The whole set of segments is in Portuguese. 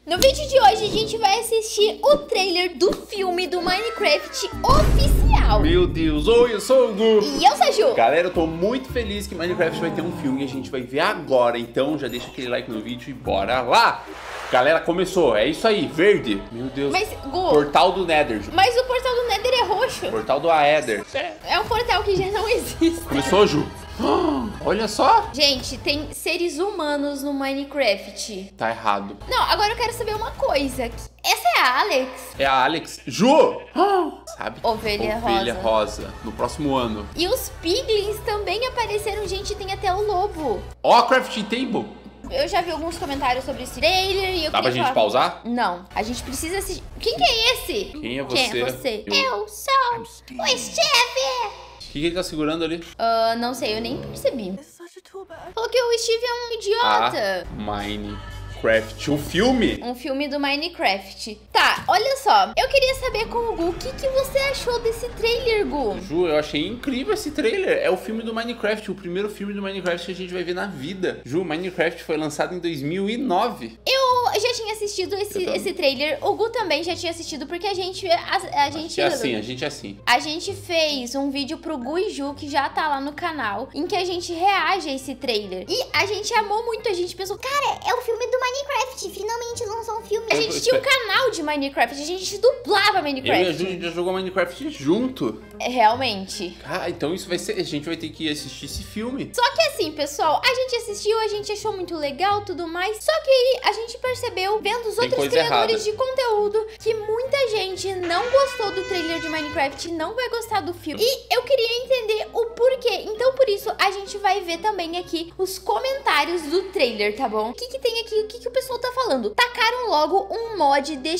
No vídeo de hoje a gente vai assistir o trailer do filme do Minecraft oficial. Meu Deus, oi, eu sou o Gu. E eu sou a Ju. Galera, eu tô muito feliz que Minecraft vai ter um filme e a gente vai ver agora. Então já deixa aquele like no vídeo e bora lá. Galera, começou, é isso aí, verde. Meu Deus, Mas, Gu, portal do Nether, Ju. mas o portal do Nether é roxo. Portal do Aether. É um portal que já não existe. Começou, Ju. Olha só. Gente, tem seres humanos no Minecraft. Tá errado. Não, agora eu quero saber uma coisa. Essa é a Alex? É a Alex. Ju! Sabe? Ovelha rosa. No próximo ano. E os piglins também apareceram, gente, tem até o lobo. Ó, crafting table. Eu já vi alguns comentários sobre esse trailer e eu Dá pra queria gente falar... pausar? Não, a gente precisa assistir. Quem que é esse? Quem é você? Quem é você? Eu sou o Steve. O que ele tá segurando ali? Não sei, eu nem percebi. Falou que o Steve é um idiota. Minecraft, um filme? Um filme do Minecraft. Tá, olha só. Eu queria saber com o Gu, o que você achou desse trailer, Gu? Ju, eu achei incrível esse trailer. É o filme do Minecraft, o primeiro filme do Minecraft que a gente vai ver na vida. Ju, Minecraft foi lançado em 2009. Eu já tinha assistido esse trailer. O Gu também já tinha assistido, porque a gente A gente é assim. A gente fez um vídeo pro Gu e Ju, que já tá lá no canal, em que a gente reage a esse trailer. E a gente amou muito, a gente pensou, cara, é o filme do Minecraft, finalmente lançou um filme. A gente tinha um canal de Minecraft, a gente dublava Minecraft. Eu e a Ju já jogou Minecraft junto. Realmente. Ah, então isso vai ser, a gente vai ter que assistir esse filme. Só que assim, pessoal, a gente assistiu, a gente achou muito legal, tudo mais. Só que aí a gente percebeu, vendo os outros criadores de conteúdo, que muita gente não gostou do trailer de Minecraft, não vai gostar do filme. E eu queria entender o porquê. Então, por isso, a gente vai ver também aqui os comentários do trailer, tá bom? O que tem aqui? O que o pessoal tá falando? Tacaram logo um mod de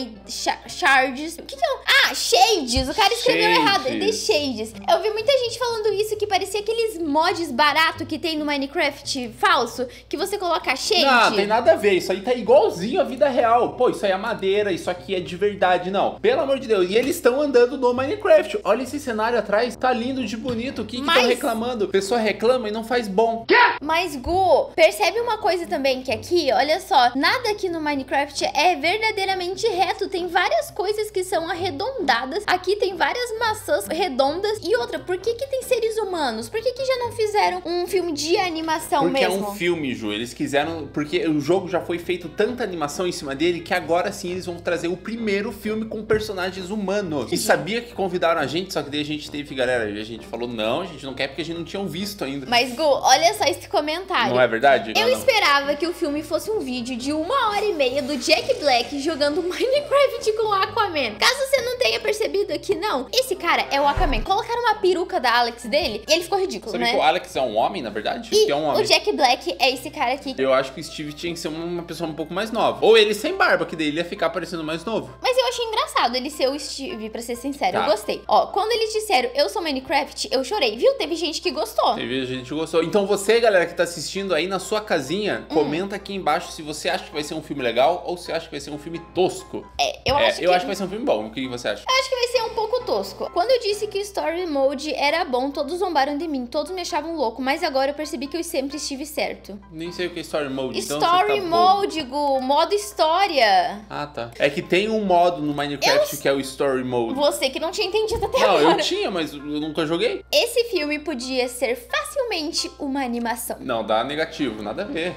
Shards. O que é? Shades. O cara escreveu errado. The Shades. Eu vi muita gente falando isso, que parecia aqueles mods barato que tem no Minecraft falso, que você coloca shade. Não, tem nada a ver. Isso aí tá igualzinho à vida real. Pô, isso aí é madeira, isso aqui é de verdade. Não, pelo amor de Deus. E eles estão andando no Minecraft. Olha esse cenário atrás. Tá lindo de bonito. O que estão reclamando? A pessoa reclama e não faz bom. Mas, Gu, percebe uma coisa também, que aqui, olha só, nada aqui no Minecraft é verdadeiramente reto. Tem várias coisas que são arredondadas. Aqui tem várias maçãs redondas. E outra, por que tem seres humanos? Por que já não fizeram um filme de animação mesmo? Porque é um filme, Ju. Eles quiseram... Porque o jogo já foi feito tanta animação em cima dele que agora sim eles vão trazer o primeiro filme com personagens humanos. E sabia que convidaram a gente, só que daí a gente teve, galera, a gente falou, não, a gente não quer porque a gente não tinha visto ainda. Mas, Gu, olha só esse comentário. Não é verdade? Eu esperava que o filme fosse um vídeo de 1h30 do Jack Black jogando Minecraft com o Aquaman. Caso você não tenha percebido aqui, não, esse cara é o Aquaman. Colocaram uma peruca da Alex dele e ele ficou ridículo, Sabe né? que o Alex é um homem, na verdade? E é um homem. o Jack Black é esse cara aqui. Eu acho que o Steve tinha que ser uma pessoa um pouco mais nova. Ou ele sem barba, que daí ele ia ficar parecendo mais novo. Mas eu achei engraçado ele ser o Steve, pra ser sincero. Tá. Eu gostei. Ó, quando eles disseram eu sou Minecraft, eu chorei, viu? Teve gente que gostou. Teve gente que gostou. Então você, galera, que tá assistindo aí na sua casinha, comenta aqui embaixo se você acha que vai ser um filme legal ou se acha que vai ser um filme tosco. Eu acho que vai ser um filme bom. O que você acha? Eu acho que vai ser um pouco tosco. Quando eu disse que Story Mode era bom, todos zombaram de mim, todos me achavam louco, mas agora eu percebi que eu sempre estive certo. Nem sei o que é Story Mode. Story Mode, Gu, modo história. Ah, tá. É que tem um modo no Minecraft que é o Story Mode. Você que não tinha entendido até agora. Não, eu tinha, mas eu nunca joguei. Esse filme podia ser facilmente uma animação. Não, dá negativo, nada a ver.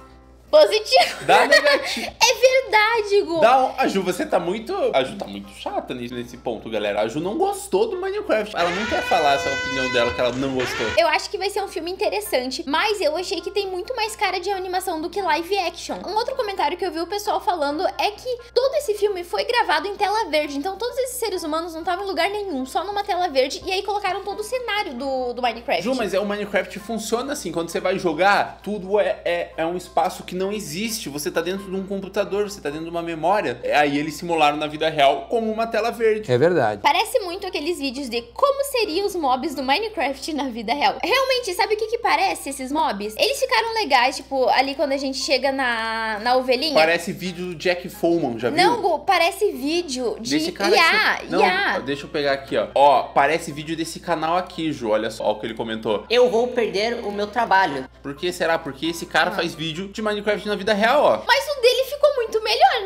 Positivo. Dá negativo. É verdade, Gu. A Ju, você tá muito... A Ju tá muito chata nesse ponto, galera. A Ju não gostou do Minecraft. Ela não quer falar essa opinião dela, que ela não gostou. Eu acho que vai ser um filme interessante, mas eu achei que tem muito mais cara de animação do que live action. Um outro comentário que eu vi o pessoal falando é que todo esse filme foi gravado em tela verde. Então todos esses seres humanos não estavam em lugar nenhum, só numa tela verde. E aí colocaram todo o cenário do Minecraft. Ju, mas o Minecraft funciona assim. Quando você vai jogar, tudo é um espaço que não existe. Você tá dentro de um computador, você tá dentro de uma memória. Aí eles simularam na vida real como uma tela verde. É verdade. Parece muito aqueles vídeos de como seriam os mobs do Minecraft na vida real. Realmente, sabe o que parece esses mobs? Eles ficaram legais, tipo, ali quando a gente chega na ovelhinha. Parece vídeo do Jack Foreman, já viu? Não, Gu, parece vídeo de desse cara IA. aqui. Não, deixa eu pegar aqui, ó. Ó, parece vídeo desse canal aqui, Ju. Olha só o que ele comentou. Eu vou perder o meu trabalho. Por que será? Porque esse cara faz vídeo de Minecraft na vida real, ó. Mas o dele ficou muito melhor,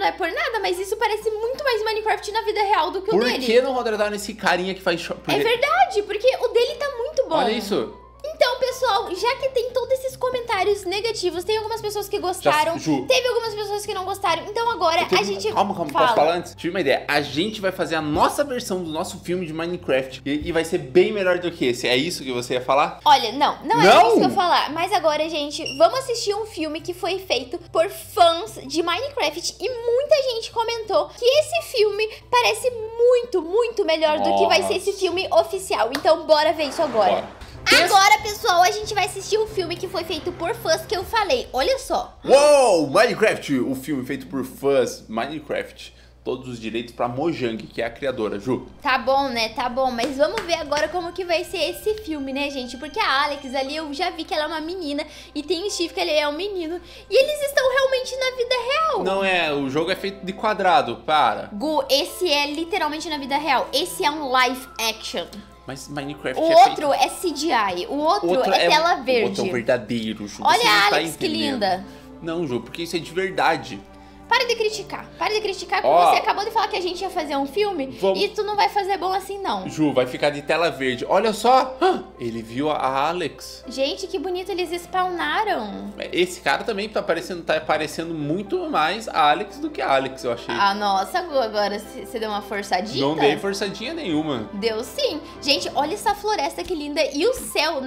mas isso parece muito mais Minecraft na vida real do que o dele. Por que não contrataram esse carinha que faz... É verdade, porque o dele tá muito bom. Olha isso. Então, pessoal, já que tem todos esses comentários negativos, tem algumas pessoas que gostaram, teve algumas pessoas que não gostaram, então agora a gente Calma, posso falar antes? Tive uma ideia, a gente vai fazer a nossa versão do nosso filme de Minecraft e vai ser bem melhor do que esse, é isso que você ia falar? Olha, não é isso que eu ia falar, mas agora, gente, vamos assistir um filme que foi feito por fãs de Minecraft e muita gente comentou que esse filme parece muito, muito melhor do que vai ser esse filme oficial, então bora ver isso agora. Bora. Agora, pessoal, a gente vai assistir um filme que foi feito por fãs que eu falei. Olha só. Uou! Minecraft! O filme feito por fãs. Minecraft. Todos os direitos pra Mojang, que é a criadora, Ju. Tá bom, né? Tá bom. Mas vamos ver agora como que vai ser esse filme, né, gente? Porque a Alex ali, eu já vi que ela é uma menina. E tem o Steve, que ele é um menino. E eles estão realmente na vida real. Não é, o jogo é feito de quadrado, para. Gu, esse é literalmente na vida real. Esse é um live action. Mas Minecraft o outro é CGI, o outro é tela verde. O outro é um verdadeiro, Ju. Olha a Alex, que linda. Não, Ju, porque isso é de verdade. Para de criticar, porque você acabou de falar que a gente ia fazer um filme e tu não vai fazer bom assim, não. Ju, vai ficar de tela verde. Olha só, ele viu a Alex. Gente, que bonito, eles spawnaram. Esse cara também tá parecendo muito mais a Alex do que a Alex, eu achei. Ah, nossa, agora você deu uma forçadinha? Não dei forçadinha nenhuma. Deu sim. Gente, olha essa floresta que linda e o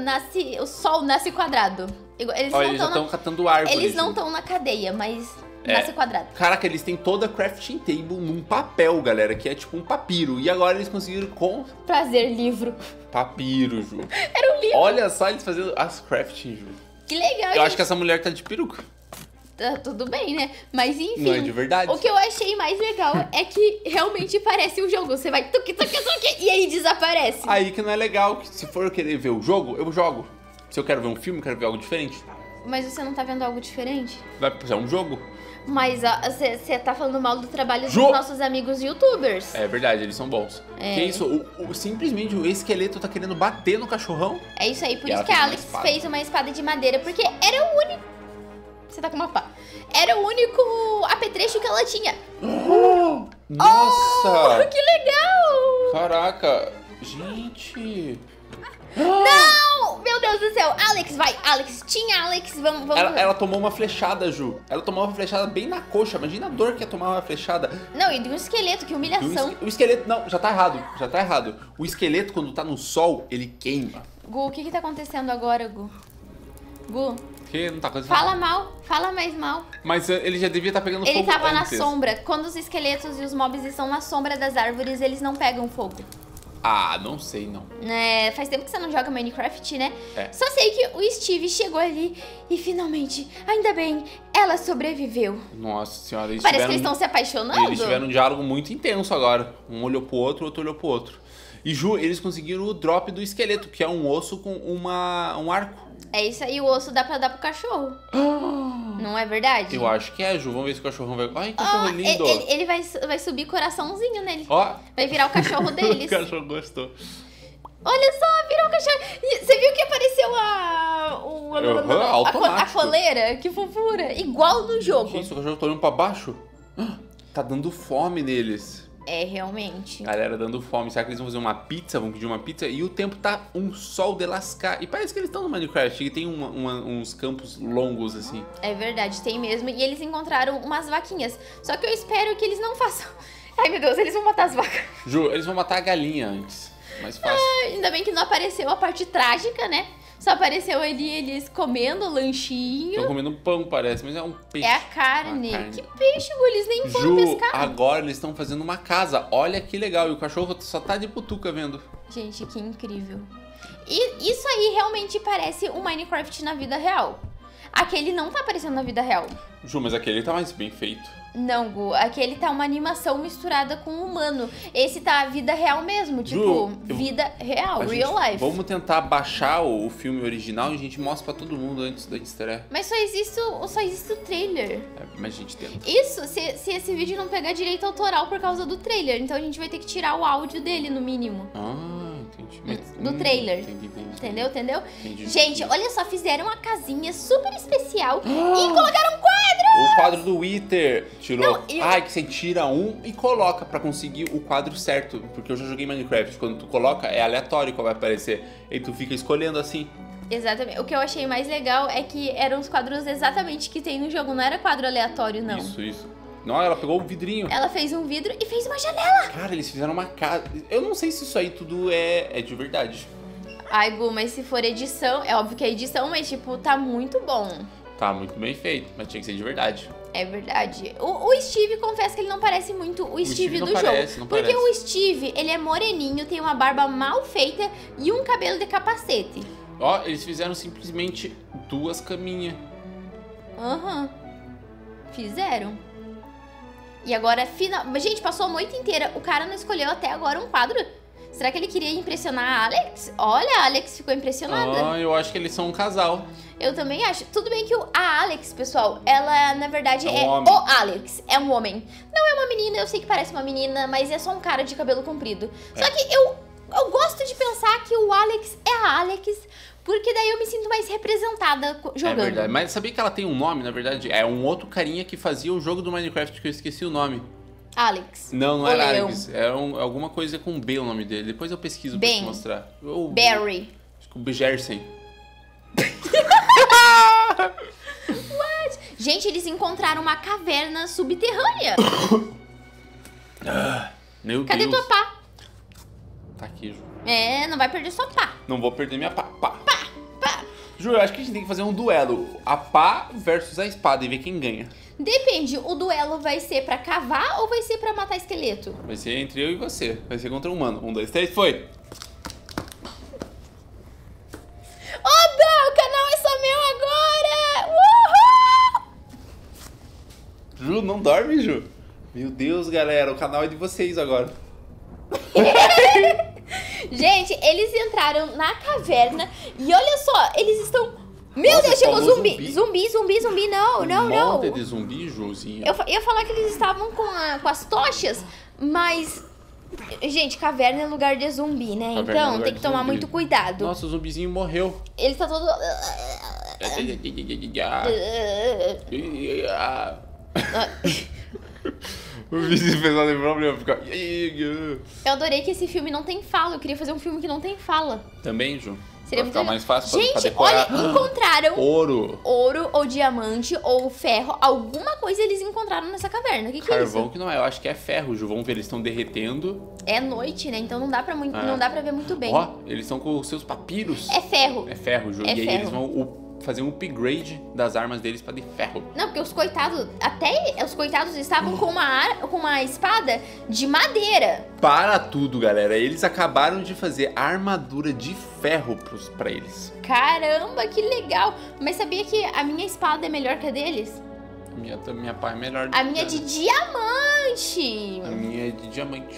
sol nasce quadrado. Eles já estão catando árvores. Eles não estão na cadeia, mas... nasce quadrado. Caraca, eles têm toda a crafting table num papel, galera, que é tipo um papiro. E agora eles conseguiram com... Prazer, livro. Papiro, Ju. Era um livro. Olha só eles fazendo as crafting, Ju. Que legal, Eu acho que essa mulher tá de peruca. Tá tudo bem, né? Mas enfim. Não é de verdade. O que eu achei mais legal é que realmente parece um jogo. Você vai tuque, e aí desaparece. Aí que não é legal. Se for querer ver o jogo, eu jogo. Se eu quero ver um filme, eu quero ver algo diferente. Mas você não tá vendo algo diferente? Vai ser um jogo. Mas você tá falando mal do trabalho dos nossos amigos youtubers. É verdade, eles são bons. Que isso? Simplesmente o esqueleto tá querendo bater no cachorrão. É isso aí, por isso que a Alex fez uma espada de madeira, porque era o único... Você tá com uma pá. Era o único apetrecho que ela tinha. Nossa! Que legal! Caraca! Gente... Não! Meu Deus do céu! Alex, vai! Alex, vamos... Ela tomou uma flechada, Ju. Ela tomou uma flechada bem na coxa. Imagina a dor que é tomar uma flechada. Não, e de um esqueleto, que humilhação. O esqueleto... Não, já tá errado. O esqueleto, quando tá no sol, ele queima. Gu, o que tá acontecendo agora, Gu? Gu? Que não tá acontecendo. Fala mal, fala mais mal. Mas ele já devia estar pegando fogo Ele tava antes. na sombra. Quando os esqueletos e os mobs estão na sombra das árvores, eles não pegam fogo. Ah, não sei, não. Faz tempo que você não joga Minecraft, né? É. Só sei que o Steve chegou ali e finalmente, ainda bem, ela sobreviveu. Nossa senhora, Parece que eles estão se apaixonando. Eles tiveram um diálogo muito intenso agora. Um olhou pro outro, o outro olhou pro outro. E Ju, eles conseguiram o drop do esqueleto, que é um osso com um arco. É isso aí, o osso dá pra dar pro cachorro. Não é verdade? Eu acho que é, Ju. Vamos ver se o cachorrão vai... Ai, cachorro lindo. Ele vai subir coraçãozinho nele. Ó. Vai virar o cachorro deles. O cachorro gostou. Olha só, virou um cachorro. Você viu que apareceu a coleira? Que fofura. Igual no jogo. Que isso, o cachorro tá olhando pra baixo? Tá dando fome neles. É, realmente. Galera dando fome. Será que eles vão fazer uma pizza? Vão pedir uma pizza? E o tempo tá um sol de lascar. E parece que eles estão no Minecraft. E tem uns campos longos, assim. É verdade, tem mesmo. E eles encontraram umas vaquinhas. Só que eu espero que eles não façam... Ai, meu Deus, eles vão matar as vacas. Ju, eles vão matar a galinha antes. Mais fácil. Ainda bem que não apareceu a parte trágica, né? Só apareceu ali eles comendo lanchinho. Estão comendo pão, parece, mas é um peixe. É a carne. Que peixe, eles nem foram pescar. Agora eles estão fazendo uma casa. Olha que legal. E o cachorro só tá de putuca vendo. Gente, que incrível. E isso aí realmente parece um Minecraft na vida real. Aquele não tá aparecendo na vida real. Ju, mas aquele tá mais bem feito. Não, Gu, aquele tá uma animação misturada com o humano. Esse tá a vida real mesmo, tipo, vida real, real life. Vamos tentar baixar o filme original e a gente mostra pra todo mundo antes da estreia. Mas só existe o trailer. Mas a gente tenta. Isso, se esse vídeo não pegar direito autoral por causa do trailer. Então a gente vai ter que tirar o áudio dele, no mínimo. Entendi. Do trailer. Entendi. Entendeu? Entendi. Gente, olha só, fizeram uma casinha super especial e colocaram um quadro! O quadro do Wither. Tirou. Não, Ai, que você tira um e coloca pra conseguir o quadro certo. Porque eu já joguei Minecraft. Quando tu coloca, é aleatório qual vai aparecer. E tu fica escolhendo assim. Exatamente. O que eu achei mais legal é que eram os quadros exatamente que tem no jogo. Não era quadro aleatório, não. Isso. Não, ela pegou o vidrinho. Ela fez um vidro e fez uma janela. Cara, eles fizeram uma casa. Eu não sei se isso aí tudo é de verdade. Ai, Gu, mas se for edição, é óbvio que é edição, mas tipo, tá muito bom. Tá muito bem feito, mas tinha que ser de verdade. É verdade. O Steve, confesso que ele não parece muito o Steve do jogo. Não porque parece. o Steve, ele é moreninho, tem uma barba mal feita e um cabelo de capacete. Ó, eles fizeram simplesmente 2 caminhas. Aham. Fizeram. E agora, gente, passou a noite inteira. O cara não escolheu até agora um quadro. Será que ele queria impressionar a Alex? Olha, a Alex ficou impressionada. Ah, eu acho que eles são um casal. Eu também acho. Tudo bem que a Alex, pessoal, ela, na verdade, é um o Alex. É um homem. Não é uma menina, eu sei que parece uma menina, mas é só um cara de cabelo comprido. Só que eu gosto de pensar que o Alex é a Alex, porque daí eu me sinto mais representada jogando. É verdade, mas sabia que ela tem um nome, na verdade? É um outro carinha que fazia o jogo do Minecraft que eu esqueci o nome. Alex. Não era Alex. Era alguma coisa com B o nome dele. Depois eu pesquiso pra te mostrar. Barry. Acho que o Bjersen. What? Gente, eles encontraram uma caverna subterrânea. Meu Cadê Deus. tua pá? Tá aqui, Ju. É, não vai perder sua pá. Não vou perder minha pá. Pá. Pá. Ju, eu acho que a gente tem que fazer um duelo. A pá versus a espada e ver quem ganha. Depende, o duelo vai ser pra cavar ou vai ser pra matar esqueleto? Vai ser entre eu e você. Vai ser contra um humano. 1, 2, 3, foi! Oba, o canal é só meu agora! Uhul! Ju, não dorme, Ju? Meu Deus, galera, o canal é de vocês agora. Gente, eles entraram na caverna e olha só, eles estão... Meu Nossa, Deus, chegou falou zumbi, não, não. Um monte de zumbi, Juzinho. Eu ia falar que eles estavam com as tochas, mas... Gente, caverna é lugar de zumbi, né? Caverna é Então lugar tem de que tomar zumbi. muito cuidado. Nossa, o zumbizinho morreu. Ele tá todo... O vizinho fez um problema. Fica... Eu adorei que esse filme não tem fala. Eu queria fazer um filme que não tem fala. Também, Ju. Seria Vai ficar mais fácil pra Gente, decorar. olha, encontraram Ouro ou diamante ou ferro. Alguma coisa eles encontraram nessa caverna. O que é Carvão isso? que não é, eu acho que é ferro, Ju. Vamos ver, eles estão derretendo. É noite, né? Então não dá pra, não dá pra ver muito bem. Ó, eles estão com os seus papiros. É ferro. É ferro, Ju. É e aí ferro. eles vão fazer um upgrade das armas deles pra de ferro. Não, porque os coitados, até os coitados estavam com uma espada de madeira. Para tudo, galera. Eles acabaram de fazer armadura de ferro pra eles. Caramba, que legal. Mas sabia que a minha espada é melhor que a deles? Minha pá é melhor. A minha é de diamante. A minha é de diamante.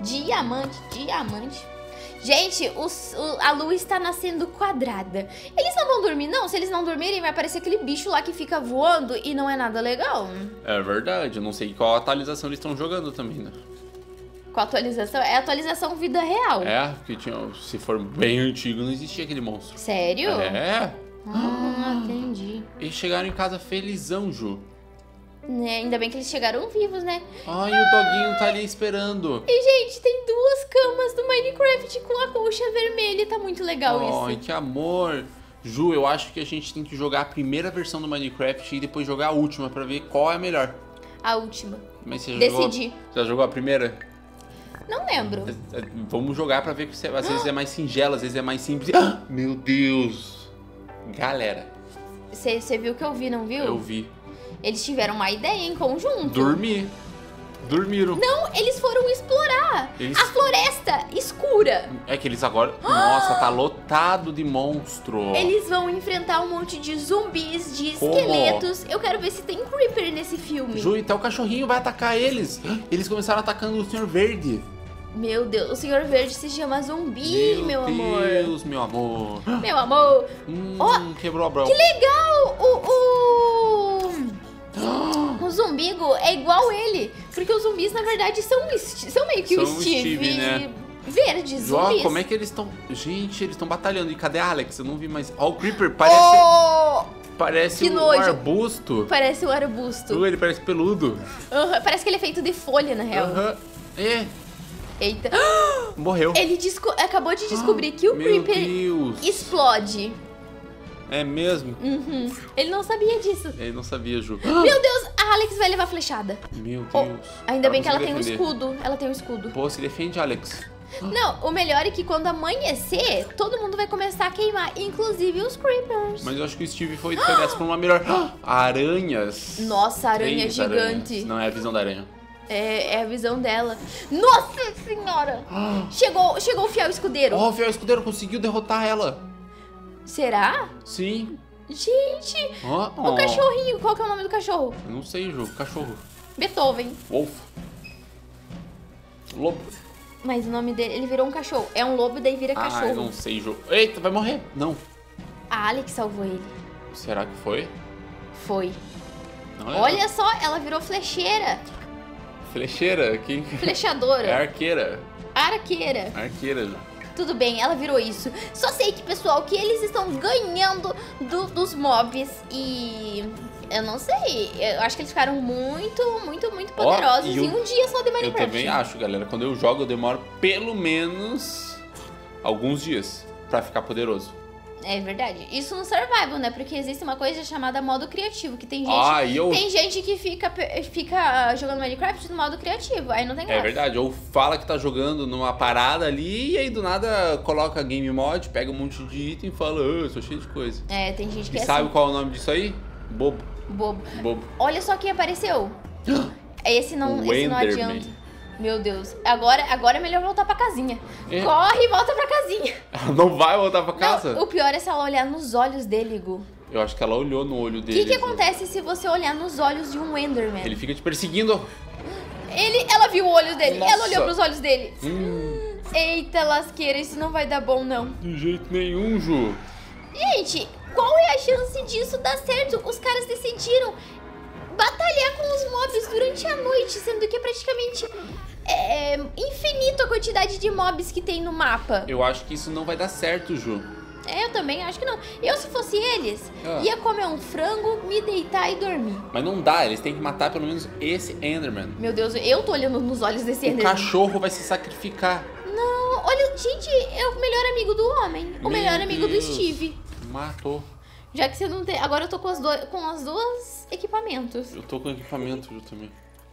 Diamante. Gente, a lua está nascendo quadrada. Eles não vão dormir, não? Se eles não dormirem, vai aparecer aquele bicho lá que fica voando e não é nada legal. É verdade, eu não sei qual atualização eles estão jogando também, né? Qual atualização? É a atualização vida real. É, porque se for bem antigo, não existia aquele monstro. Sério? É. Entendi. Eles chegaram em casa felizão, Ju. Né, ainda bem que eles chegaram vivos, né? Ai, o doguinho tá ali esperando. E, gente, tem 2 camas do Minecraft com a colcha vermelha. Tá muito legal Ai, isso. que amor. Ju, eu acho que a gente tem que jogar a primeira versão do Minecraft e depois jogar a última pra ver qual é a melhor. A última. Mas você Decidi. Já jogou a primeira? Não lembro. Vamos jogar pra ver que às vezes é mais singela, às vezes é mais simples. Meu Deus. Galera. Você viu o que eu vi, não viu? Eu vi. Eles tiveram uma ideia em conjunto. Dormiram. Não, eles foram explorar a floresta escura. É que eles agora... Nossa, tá lotado de monstro. Eles vão enfrentar um monte de zumbis, de esqueletos. Eu quero ver se tem Creeper nesse filme. Ju, então o cachorrinho vai atacar eles. Eles começaram atacando o Senhor Verde. Meu Deus, o Senhor Verde se chama zumbi, meu amor. Meu Deus, meu amor. Meu amor. Quebrou a brão. Que legal! O zumbigo é igual ele. Porque os zumbis, na verdade, são meio que o Steve, né? Verdes, Ó, zumbis. como é que eles estão... Gente, eles estão batalhando. E cadê a Alex? Eu não vi mais. Ó, o Creeper parece... Parece um arbusto. Parece um arbusto. Ele parece peludo. Parece que ele é feito de folha, na real. É. Eita. Morreu. Ele acabou de descobrir que o Creeper explode. É mesmo? Ele não sabia disso. Ele não sabia, Ju. Meu Deus, a Alex vai levar flechada. Meu Deus. Ainda bem que ela tem um escudo. Ela tem um escudo. Pô, se defende, Alex. Não, o melhor é que quando amanhecer, todo mundo vai começar a queimar, inclusive os Creepers. Mas eu acho que o Steve foi pegasse pra uma melhor... Aranhas. Nossa, aranha gigante. Aranhas. Não, é a visão da aranha. É a visão dela. Nossa senhora! Chegou o fiel escudeiro. O fiel escudeiro conseguiu derrotar ela. Será? Sim. Gente! O cachorrinho, qual que é o nome do cachorro? Eu não sei, Ju. Cachorro. Beethoven. Wolf. Lobo. Mas o nome dele, ele virou um cachorro. É um lobo, daí vira cachorro. Eu não sei, Ju. Eita, vai morrer. Não. A Alex salvou ele. Será que foi? Foi. Não, olha só, ela virou flecheira. Flecheira? Quem? Flechadora. É arqueira. Arqueira. Arqueira, Ju. Tudo bem, ela virou isso. Só sei que, pessoal, que eles estão ganhando dos mobs e... Eu não sei, eu acho que eles ficaram muito poderosos em um dia só de Minecraft. Eu também acho, galera. Quando eu jogo, eu demoro pelo menos alguns dias pra ficar poderoso. É verdade. Isso no survival, né? Porque existe uma coisa chamada modo criativo, que tem gente, tem gente que fica jogando Minecraft no modo criativo, aí não tem graça. É verdade, ou fala que tá jogando numa parada ali e aí do nada coloca game mod, pega um monte de item e fala, eu sou cheio de coisa. É, tem gente que é sabe assim. Qual é o nome disso aí? Bobo. Olha só quem apareceu. Esse não adianta. Meu Deus. Agora é melhor voltar pra casinha. Corre e volta pra casinha. Ela não vai voltar pra casa? Não, o pior é se ela olhar nos olhos dele, Gu. Eu acho que ela olhou no olho dele. O que acontece se você olhar nos olhos de um Enderman? Ele fica te perseguindo. Ela viu o olho dele. Nossa. Ela olhou pros olhos dele. Eita lasqueira, isso não vai dar bom, não. De jeito nenhum, Ju. Gente, qual é a chance disso dar certo? Os caras decidiram batalhar com os mobs durante a noite, sendo que é praticamente infinito a quantidade de mobs que tem no mapa. Eu acho que isso não vai dar certo, Ju. Eu também acho que não. Eu, se fosse eles, ia comer um frango, me deitar e dormir. Mas não dá, eles têm que matar pelo menos esse Enderman. Meu Deus, eu tô olhando nos olhos desse Enderman. O cachorro vai se sacrificar. Não, olha, gente, é o melhor amigo do homem. O melhor amigo do Steve. Matou. Já que você não tem... Agora eu tô com as duas equipamentos. Eu tô com equipamento, Ju, também.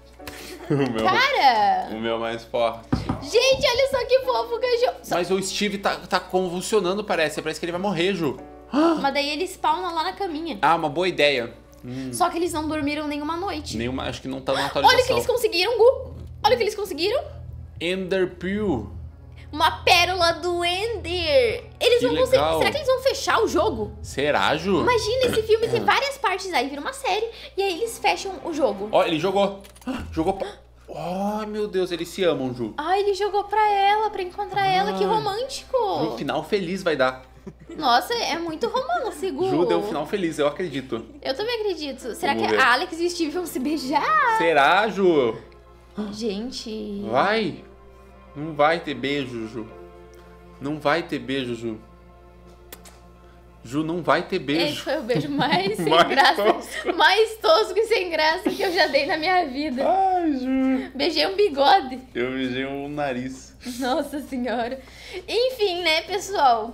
O meu é mais forte. Gente, olha só que fofo, cachorro. Mas o Steve tá convulsionando, parece. Parece que ele vai morrer, Ju. Mas daí ele spawna lá na caminha. Uma boa ideia. Só que eles não dormiram nenhuma noite. Acho que não tá na atualização. Olha o que eles conseguiram, Gu. Olha o que eles conseguiram. Ender Pearl. Uma pérola do Ender. Eles vão conseguir. Será que eles vão fechar o jogo? Será, Ju? Imagina, esse filme tem várias partes, aí vira uma série e aí eles fecham o jogo. Ó, ele jogou. Jogou pra... Oh, meu Deus, eles se amam, Ju. Ele jogou pra ela, pra encontrar ela. Que romântico. No final feliz vai dar. Nossa, é muito romance, Gu. Ju deu um final feliz, eu acredito. Eu também acredito. Será que a Alex e o Steve vão se beijar? Será, Ju? Gente... Vai. Não vai ter beijo, Ju. Não vai ter beijo, Ju. Ju, não vai ter beijo. Esse foi o beijo mais sem graça, mais tosco e sem graça que eu já dei na minha vida. Ai, Ju. Beijei um bigode. Eu beijei um nariz. Nossa senhora. Enfim, né, pessoal?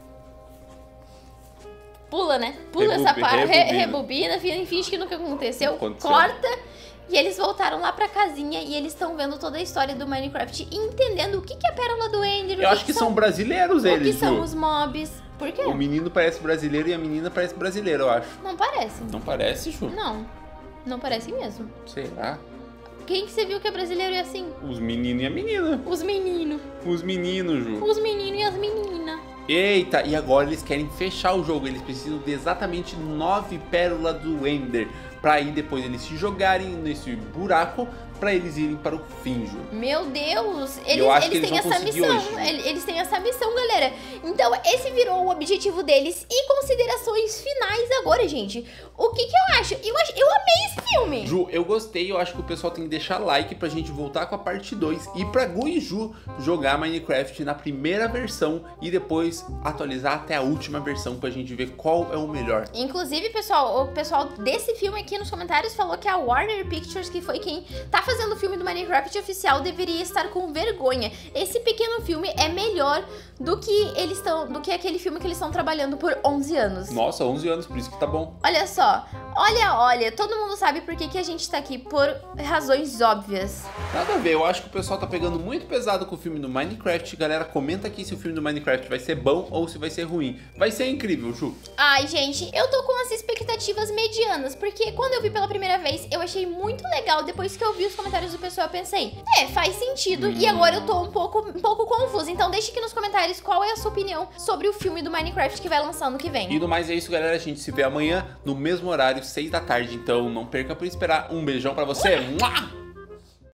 Pula, né? Pula essa parte. Rebobina, finge que nunca aconteceu. Corta. E eles voltaram lá pra casinha e eles estão vendo toda a história do Minecraft e entendendo o que é a pérola do Ender. Eu acho que são brasileiros eles, Ju. O que são os mobs. Por quê? O menino parece brasileiro e a menina parece brasileira, eu acho. Não parece. Não parece, Ju? Não parece mesmo. Será? Quem que você viu que é brasileiro e assim? Os meninos e a menina. Os meninos. Os meninos, Ju. Os meninos e as meninas. Eita, e agora eles querem fechar o jogo. Eles precisam de exatamente 9 pérolas do Ender. Pra aí depois eles se jogarem nesse buraco pra eles irem para o fim, Ju. Meu Deus, eles têm essa missão. Eles têm essa missão, galera. Então esse virou o objetivo deles. E considerações finais agora, gente. o que eu acho? Eu amei esse filme. Ju, eu gostei, eu acho que o pessoal tem que deixar like pra gente voltar com a parte 2 e pra Gu e Ju jogar Minecraft na primeira versão e depois atualizar até a última versão pra gente ver qual é o melhor. Inclusive, pessoal, o pessoal desse filme aqui nos comentários falou que a Warner Pictures, que foi quem tá fazendo o filme do Minecraft oficial, deveria estar com vergonha. Esse pequeno filme é melhor do que aquele filme que eles estão trabalhando por 11 anos. Nossa, 11 anos, por isso que tá bom. Olha só, olha, todo mundo sabe por que a gente tá aqui, por razões óbvias. Nada a ver, eu acho que o pessoal tá pegando muito pesado com o filme do Minecraft. Galera, comenta aqui se o filme do Minecraft vai ser bom ou se vai ser ruim. Vai ser incrível, Ju. Ai, gente, eu tô com as expectativas medianas, porque quando eu vi pela primeira vez, eu achei muito legal. Depois que eu vi os comentários do pessoal, eu pensei, faz sentido. E agora eu tô um pouco confusa. Então deixe aqui nos comentários qual é a sua opinião sobre o filme do Minecraft que vai lançar ano que vem. E no mais é isso, galera. A gente se vê amanhã no mesmo horário, 6 da tarde. Então não perca por esperar. Um beijão pra você. Mua!